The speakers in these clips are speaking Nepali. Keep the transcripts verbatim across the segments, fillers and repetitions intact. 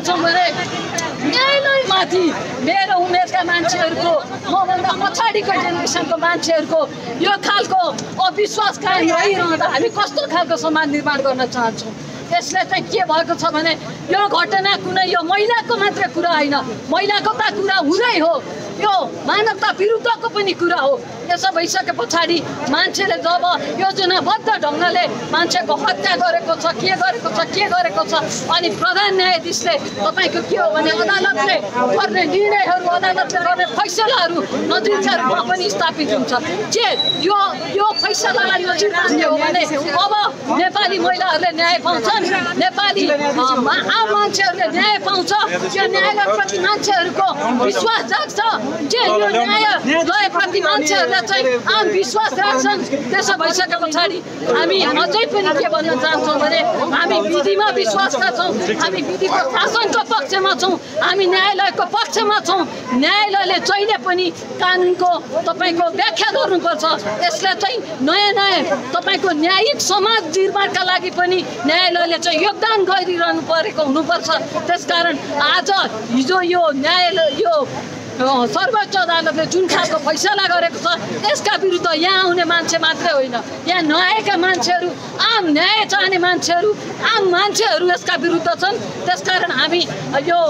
चाहन्छौँ भने न्यायालयमाथि मेरो उमेरका मान्छेहरूको मभन्दा पछाडिको जेनेरेसनको मान्छेहरूको यो खालको अविश्वास कायम रहिरहँदा हामी कस्तो खालको समाज निर्माण गर्न चाहन्छौँ। यसले चाहिँ के भएको छ भने यो घटना कुनै यो महिलाको मात्रै कुरा होइन, महिलाको त कुरा हुँदै हो, यो मानवता विरुद्धको पनि कुरा हो। यसो भइसके पछाडि मान्छेले जब योजनाबद्ध ढङ्गले मान्छेको हत्या गरेको छ, के गरेको छ के गरेको छ अनि प्रधान न्यायाधीशले तपाईँको के हो भने अदालतले गर्ने निर्णयहरू, अदालतले गर्ने फैसलाहरू नजिरका रूपमा पनि स्थापित हुन्छ। जे यो यो फैसलालाई नजिर राख्ने हो भने अब नेपाली महिलाहरूले न्याय पाउँछन्, नेपाली आम मान्छेहरूले न्याय पाउँछ, यो न्यायालयप्रति मान्छेहरूको विश्वास जाग्छ। जे यो न्यायालयप्रति मान्छेहरूले चाहिँ आम विश्वास राख्छन्, त्यसो भइसके पछाडि हामी अझै पनि के भन्न चाहन्छौँ भने हामी विधिमा विश्वासका छौँ, हामी विधिको शासनको पक्षमा छौँ, हामी न्यायालयको पक्षमा छौँ। न्यायालयले जहिले पनि कानुनको तपाईँको व्याख्या गर्नुपर्छ। यसले चाहिँ नयाँ नयाँ तपाईँको न्यायिक समाज निर्माणका लागि पनि न्यायालयले चाहिँ योगदान गरिरहनु परेको हुनुपर्छ। त्यसकारण आज हिजो यो न्यायालय यो सर्वोच्च अदालतले जुन खालको फैसला गरेको छ यसका विरुद्ध यहाँ आउने मान्छे मात्रै होइन, यहाँ नआएका मान्छेहरू, आम न्याय चाहने मान्छेहरू, आम मान्छेहरू यसका विरुद्ध छन्। त्यसकारण हामी यो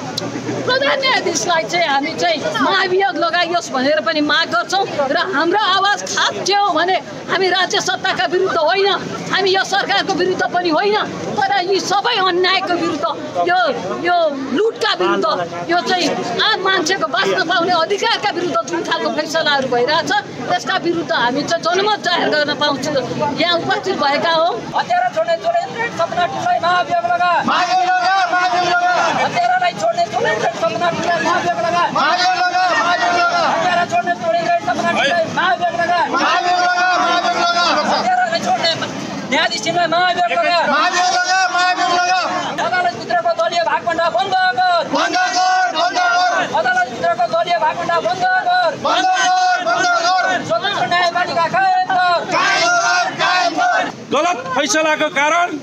प्रधान न्यायाधीशलाई चाहिँ हामी चाहिँ महाभियोग लगाइयोस् भनेर पनि माग गर्छौँ र हाम्रो आवाज खास के हो भने हामी राज्य सत्ताका विरुद्ध होइन, हामी यो सरकारको विरुद्ध पनि होइन, तर यी सबै अन्यायको विरुद्ध, यो यो लुटका विरुद्ध, यो चाहिँ आम मान्छेको बाँच्न पाउने अधिकारका विरुद्ध जुन खालको फैसलाहरू भइरहेछ त्यसका विरुद्ध हामी चाहिँ जनमत जाहेर गर्न पाउँछौँ। यहाँ उपस्थित भएका हौ हत्यारा छोड्ने चोरेन्द्र सपना टुलाई महाभियोग लगा, महाभियोग लगा, महाभियोग लगा, हत्यारालाई छोड्ने चोरेन्द्र सपना टुलाई महाभियोग लगा, महाभियोग लगा, महाभियोग लगा, हत्यारा छोड्ने चोरेन्द्र सपना टुलाई महाभियोग लगा, महाभियोग लगा, महाभियोग लगा, हत्यारालाई छोड्ने न्यायाधीशलाई महाभियोग लगा, महाभियोग लगा, महाभियोग लगा, अदालतभित्रको दलीय भागभण्डा बन्द गर, बन्द गर, बन्द गर, अदालतभित्रको दलीय भागभण्डा बन्द गर, बन्द गर, बन्द गर, स्वतन्त्र न्यायपालिका कायम गर, कायम गर, कायम गर। गलत फैसलाको कारण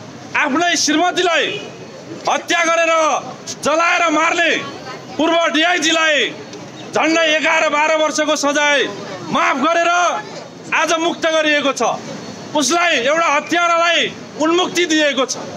आफ्नै श्रीमतीलाई हत्या गरेर जलाएर मार्ने पूर्व डिआइजीलाई झन्डै एघार बाह्र वर्षको सजाय माफ गरेर आज मुक्त गरिएको छ। उसलाई एउटा हत्यारालाई उन्मुक्ति दिएको छ।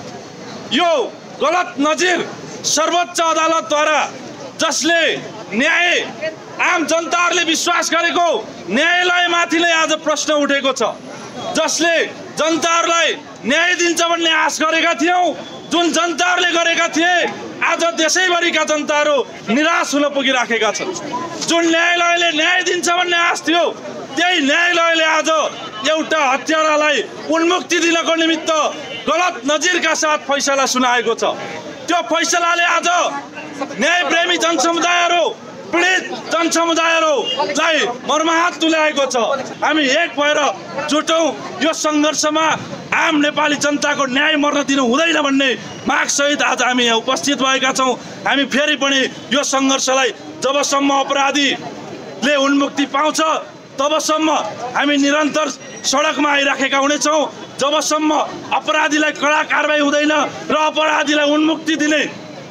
यो गलत नजिर सर्वोच्च अदालतद्वारा जसले न्याय आम जनताहरूले विश्वास गरेको न्यायालयमाथि नै आज प्रश्न उठेको छ, जसले जनताहरूलाई न्याय दिन्छ भन्ने आश गरेका थियौँ, जुन जनताहरूले गरेका थिए आज देशैभरिका जनताहरू निराश हुन पुगिराखेका छन्। जुन न्यायालयले न्याय दिन्छ भन्ने आश थियो त्यही न्यायालयले आज एउटा हत्यारालाई उन्मुक्ति दिनको निमित्त गलत नजिरका साथ फैसला सुनाएको छ। त्यो फैसलाले आज न्यायप्रेमी जनसमुदायहरू, पीडित जनसमुदायहरूलाई मर्माहत तुल्याएको छ। हामी एक भएर जुटौँ, यो सङ्घर्षमा आम नेपाली जनताको न्याय मर्न दिनु हुँदैन भन्ने मागसहित आज हामी यहाँ उपस्थित भएका छौँ। हामी फेरि पनि यो सङ्घर्षलाई जबसम्म अपराधीले उन्मुक्ति पाउँछ तबसम्म हामी निरन्तर सडकमा आइराखेका हुनेछौँ। जबसम्म अपराधीलाई कडा कारबाही हुँदैन र अपराधीलाई उन्मुक्ति दिने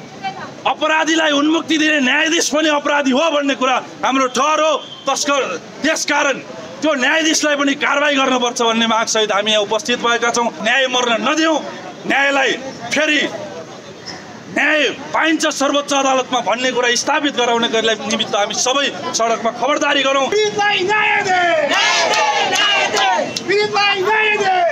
अपराधीलाई उन्मुक्ति दिने न्यायाधीश पनि अपराधी हो भन्ने कुरा हाम्रो ठहर हो। तस्कर त्यसकारण त्यो न्यायाधीशलाई पनि कारबाही गर्नुपर्छ भन्ने मागसहित हामी यहाँ उपस्थित भएका छौँ। न्याय मर्न नदिउँ, न्यायलाई फेरि न्याय पाइन्छ सर्वोच्च अदालतमा भन्ने कुरा स्थापित गराउने निमित्त हामी सबै सडकमा खबरदारी गरौँ।